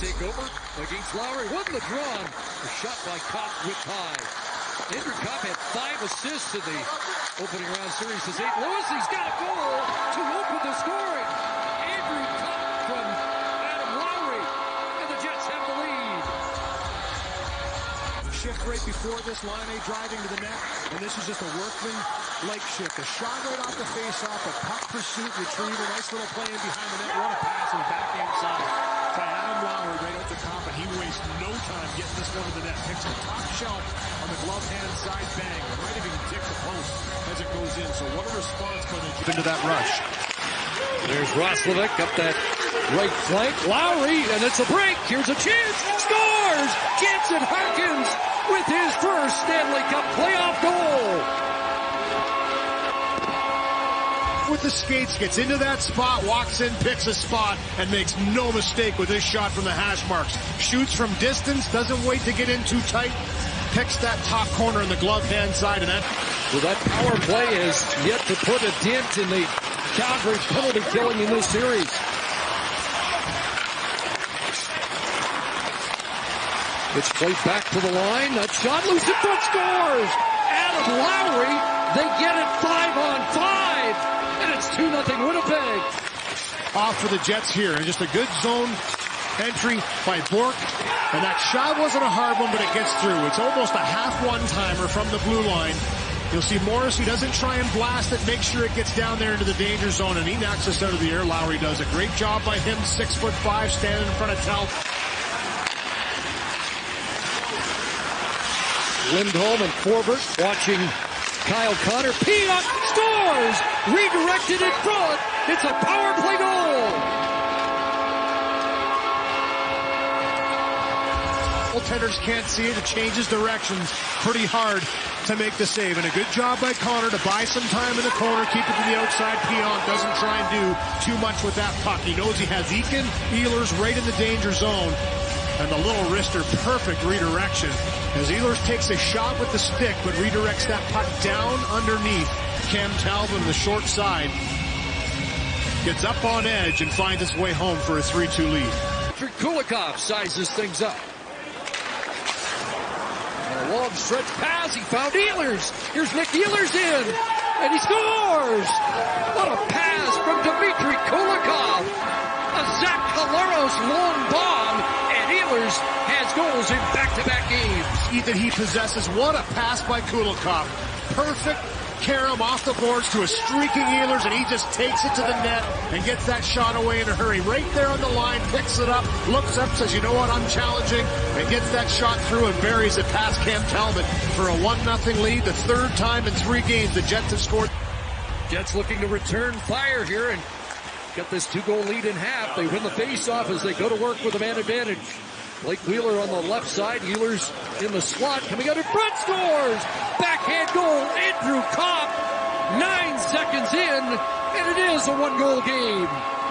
take over against Lowry. Wasn't the draw. A shot by Kopp whipped high. Andrew Kopp had 5 assists in the opening round series to St. Louis. He's got a goal to open the scoring. Andrew Kopp from Adam Lowry, and the Jets have the lead. Shift right before this, line A driving to the net, and this is just a workman-like shift. A shot right off the face-off, a puck pursuit, retrieval, nice little play in behind the net. What a pass on the backhand side by Adam Lowry right out the top, and he wastes no time getting this one to the net. Picks a top shelf on the glove hand side, bang. It might have even ticked the post as it goes in. So what a response by the Jets into that rush. There's Roslovic up that right flank. Lowry, and it's a break. Here's a chance. Scores! Jansen Harkins with his first Stanley Cup playoff goal. With the skates, gets into that spot, walks in, picks a spot, and makes no mistake with this shot from the hash marks. Shoots from distance, doesn't wait to get in too tight, picks that top corner in the glove hand side, and that. Well, that power play is yet to put a dent in the Calgary penalty killing in this series. It's played back to the line. That shot loose in front, scores! Adam Lowry, they get it 5-on-5. And it's 2-0 Winnipeg. Off for the Jets here, and just a good zone entry by Bork. And that shot wasn't a hard one, but it gets through. It's almost a half one-timer from the blue line. You'll see Morrissey doesn't try and blast it, make sure it gets down there into the danger zone, and he knocks us out of the air. Lowry does a great job by him, 6'5", standing in front of Tal. Lindholm and Forbert watching Kyle Connor. Peanut scores! Redirected in front. It's a power play goal. Goaltenders can't see it. It changes directions pretty hard to make the save. And a good job by Connor to buy some time in the corner, keep it to the outside. Pionk doesn't try and do too much with that puck. He knows he has Eakin, Ehlers right in the danger zone. And the little wrister, perfect redirection as Ehlers takes a shot with the stick but redirects that puck down underneath Cam Talbot on the short side. Gets up on edge and finds its way home for a 3-2 lead. Kulikov sizes things up. And a long stretch pass, he found Ehlers. Here's Nick Ehlers in, and he scores! What a pass from Dmitry Kulikov! A Zach Collaros long bomb, and Ehlers has goals in back-to-back games. That he possesses. What a pass by Kulikov. Perfect carom off the boards to a streaking Ehlers, and he just takes it to the net and gets that shot away in a hurry. Right there on the line, picks it up, looks up, says, you know what, I'm challenging, and gets that shot through and buries it past Cam Talbot for a 1-0 lead. The third time in 3 games the Jets have scored. Jets looking to return fire here and get this 2-goal lead in half. They win the face-off as they go to work with a man advantage. Blake Wheeler on the left side. Ehlers in the slot. Coming out in front. Scores! Backhand goal. Andrew Kopp. 9 seconds in. And it is a 1-goal game.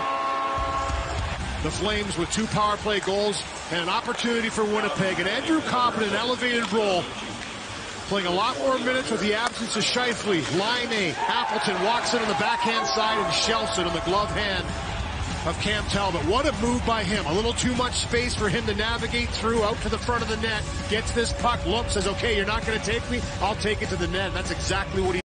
The Flames with 2 power play goals and an opportunity for Winnipeg. And Andrew Kopp in an elevated role. Playing a lot more minutes with the absence of Scheifele. Line A. Appleton walks in on the backhand side and shelves it on the glove hand of Cam Talbot. What a move by him. A little too much space for him to navigate through out to the front of the net. Gets this puck, looks, says, okay, you're not going to take me. I'll take it to the net. And that's exactly what he